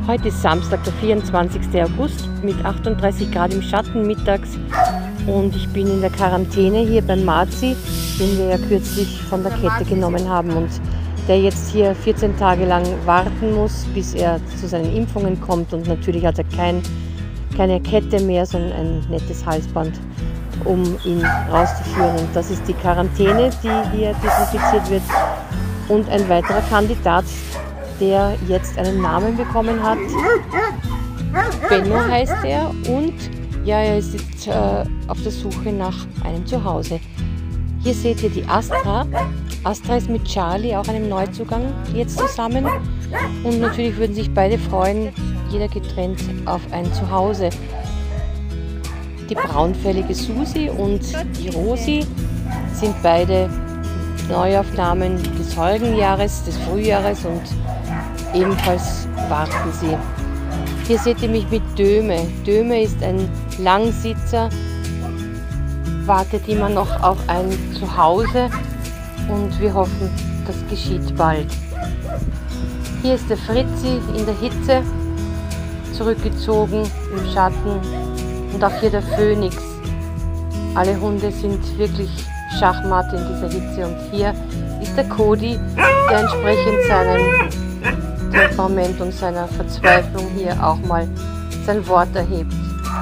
Heute ist Samstag, der 24. August mit 38 Grad im Schatten mittags und ich bin in der Quarantäne hier beim Marzi, den wir ja kürzlich von der Kette genommen haben und der jetzt hier 14 Tage lang warten muss, bis er zu seinen Impfungen kommt, und natürlich hat er keine Kette mehr, sondern ein nettes Halsband, um ihn rauszuführen. Und das ist die Quarantäne, die hier desinfiziert wird. Und ein weiterer Kandidat, der jetzt einen Namen bekommen hat. Benno heißt er, und ja, er ist jetzt auf der Suche nach einem Zuhause. Hier seht ihr die Astra. Astra ist mit Charlie, auch einem Neuzugang, jetzt zusammen. Und natürlich würden sich beide freuen, jeder getrennt, auf ein Zuhause. Die braunfällige Susi und die Rosi sind beide Neuaufnahmen des heurigen Jahres, des Frühjahres, und ebenfalls warten sie. Hier seht ihr mich mit Döme. Döme ist ein Langsitzer, wartet immer noch auf ein Zuhause und wir hoffen, das geschieht bald. Hier ist der Fritzi in der Hitze, zurückgezogen im Schatten, und auch hier der Phönix. Alle Hunde sind wirklich Schachmatt in dieser Hitze, und hier ist der Cody, der entsprechend seinem Temperament und seiner Verzweiflung hier auch mal sein Wort erhebt.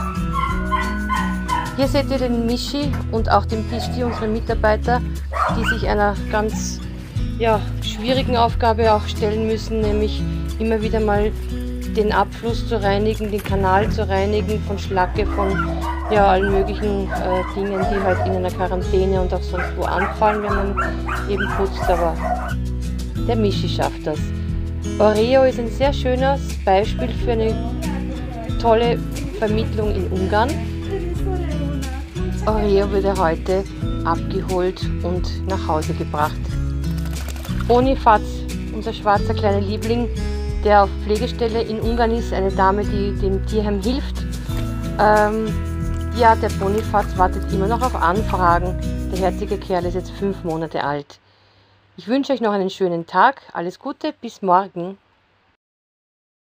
Hier seht ihr den Michi und auch den Pisti, unsere Mitarbeiter, die sich einer ganz schwierigen Aufgabe auch stellen müssen, nämlich immer wieder mal den Abfluss zu reinigen, den Kanal zu reinigen von Schlacke, von allen möglichen Dingen, die halt in einer Quarantäne und auch sonst wo anfallen, wenn man eben putzt, aber der Michi schafft das. Oreo ist ein sehr schönes Beispiel für eine tolle Vermittlung in Ungarn. Oreo wurde heute abgeholt und nach Hause gebracht. Bonifaz, unser schwarzer kleiner Liebling, der auf Pflegestelle in Ungarn ist, eine Dame, die dem Tierheim hilft. Der Bonifaz wartet immer noch auf Anfragen. Der herzige Kerl ist jetzt 5 Monate alt. Ich wünsche euch noch einen schönen Tag. Alles Gute, bis morgen.